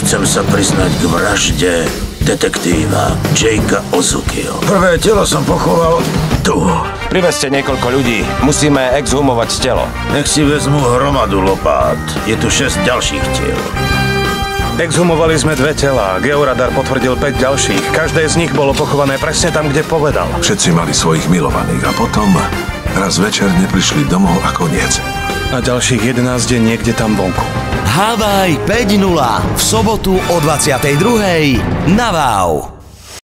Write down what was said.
Chcem sa priznať k vražde detektíva Jakea Ozukiho. Prvé telo som pochoval tu. Privezte niekoľko ľudí. Musíme exhumovať telo. Nech si vezmu hromadu lopát. Je tu 6 ďalších tiel. Exhumovali sme 2 telá. Georadar potvrdil 5 ďalších. Každé z nich bolo pochované presne tam, kde povedal. Všetci mali svojich milovaných a potom raz večer neprišli domov a koniec. A ďalších 11 je niekde tam vonku. Havaj 5.0 v sobotu o 22.00 na Wow.